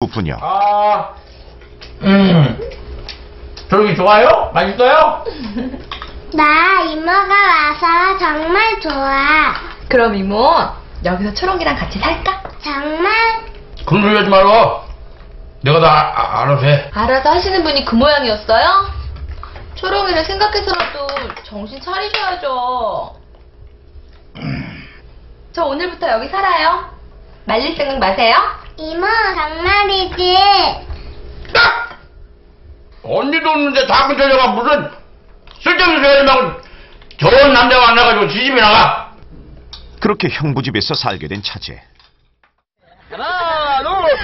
부녀. 초롱이 좋아요? 맛있어요? 나 이모가 와서 정말 좋아. 그럼 이모, 여기서 초롱이랑 같이 살까? 정말? 그런 소리 하지 말고. 내가 다 알아서 해. 알아서 하시는 분이 그 모양이었어요? 초롱이를 생각해서라도 정신 차리셔야죠. 저 오늘부터 여기 살아요. 말릴 생각 마세요. 이모, 정말이지? 언니도 없는데 자꾸 저녀가 무슨 쓸데없는 소리 하지 말고 좋은 남자 만나가지고 지집에 나가. 그렇게 형부 집에서 살게 된 차재. 하나,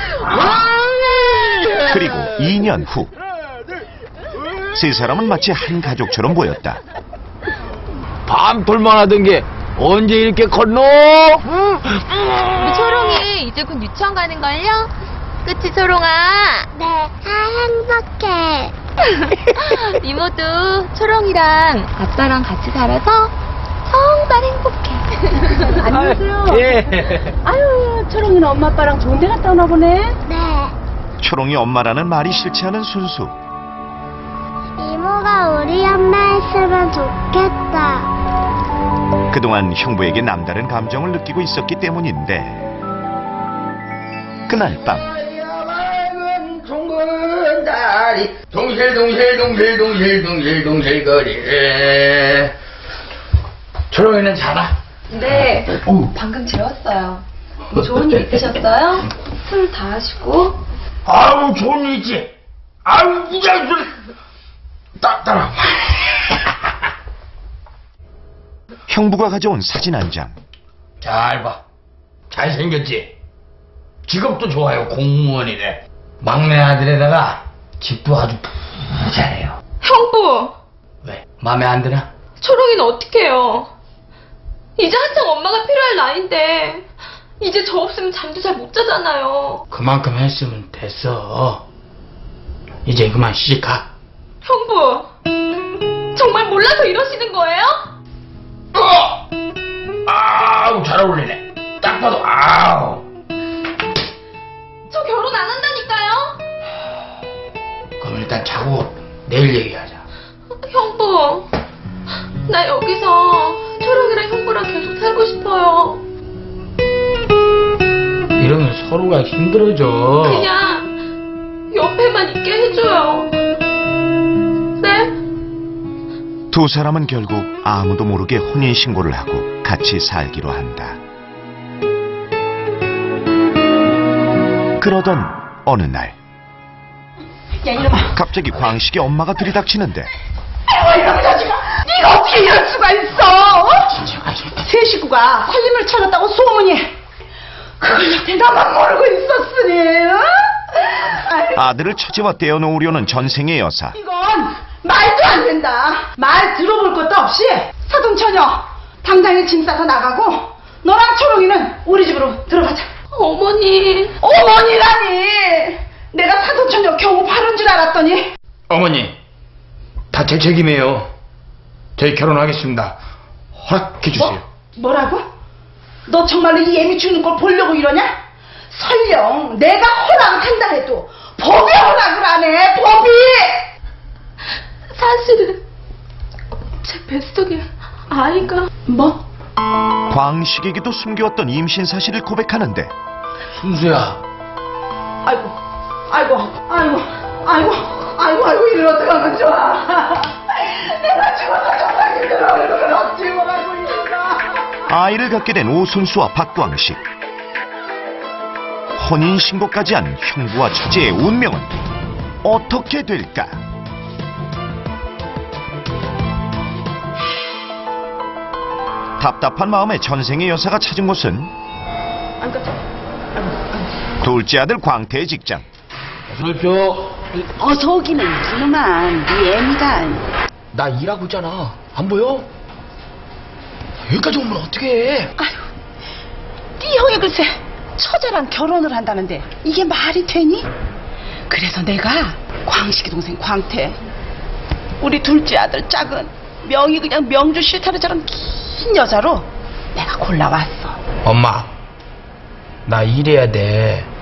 둘, 그리고 2년 후. 세 사람은 마치 한 가족처럼 보였다. 밤톨만 하던 게 언제 이렇게 컸노? 우리 초롱이 이제 곧 유치원 가는걸요? 그치 초롱아? 네, 행복해. 이모도 초롱이랑 아빠랑 같이 살아서 정말 행복해. 안녕하세요. 예. 아유, 초롱이는 엄마 아빠랑 좋은 데 갔다 오나 보네. 네. 초롱이 엄마라는 말이 싫지 않은 순수. 이모가 우리 엄마 있으면 좋겠다. 그동안 형부에게 남다른 감정을 느끼고 있었기 때문인데 그날 밤 둥근 다리 동실거리. 초롱이는 자나? 네, 방금 재웠어요. 뭐 좋은 일 있으셨어요? 술 다 하시고. 아우 좋은 일 있지. 아우 무장 소리. 따라. 형부가 가져온 사진 한 장. 잘 봐. 잘생겼지? 직업도 좋아요. 공무원이래. 막내 아들에다가 집도 아주 부자래요. 형부! 왜? 마음에 안 드나? 초롱이는 어떻게 해요? 이제 한창 엄마가 필요할 나이인데 이제 저 없으면 잠도 잘 못 자잖아요. 그만큼 했으면 됐어. 이제 그만 시집가. 형부! 정말 몰라서 이러시는 거예요? 아우 잘 어울리네. 딱 봐도 아우. 저 결혼 안 한다니까요? 그럼 일단 자고 내일 얘기하자. 형부, 나 여기서 초롱이랑 형부랑 계속 살고 싶어요. 이러면 서로가 힘들어져. 그냥 옆에만 있게 해줘요. 네? 두 사람은 결국 아무도 모르게 혼인신고를 하고 같이 살기로 한다. 그러던 어느 날 갑자기 광식의 엄마가 들이닥치는데 이놈의 자식아, 네가 어떻게 이럴 수가 있어? 세 식구가 살림을 차렸다고 소문이. 그걸 대나만 모르고 있었으니. 어? 아들을 처제와 떼어놓으려는 전생의 여사. 이건 말도 안 된다. 말 들어볼 것도 없이 사돈처녀 당장에 짐 싸서 나가고 너랑 초롱이는 우리 집으로 들어가자. 어머니. 어머니라니. 내가 사돈처녀 겨우 바른 줄 알았더니. 어머니, 다 제 책임이에요. 저희 결혼하겠습니다. 허락해 주세요. 뭐라고? 너 정말로 이 애미 죽는 걸 보려고 이러냐? 설령 내가 허락한다 해도 법이 허락을 안 해. 법이. 사실은 제 뱃속에 아이가. 뭐? 광식에게도 숨겨왔던 임신 사실을 고백하는데 순수야. 아이고 이를 어떡하면 좋아. 내가 죽어서 정말 힘들어. 얼굴을 어찌 보라고 있나. 아이를 갖게 된 오순수와 박광식. 혼인신고까지 한 형부와 처제의 운명은 어떻게 될까? 답답한 마음에 전생의 여사가 찾은 곳은 둘째 아들 광태의 직장. 어서 오십시오. 어서 오기는 이놈아. 네 애미가. 나 일하고 있잖아. 안 보여? 여기까지 오면 어떡해? 아유, 네 형이 글쎄 처제랑 결혼을 한다는데 이게 말이 되니? 그래서 내가 광식이 동생 광태, 우리 둘째 아들 짝은 명이 그냥 명주 실타래처럼 긴 여자로 내가 골라왔어. 엄마, 나 일해야 돼.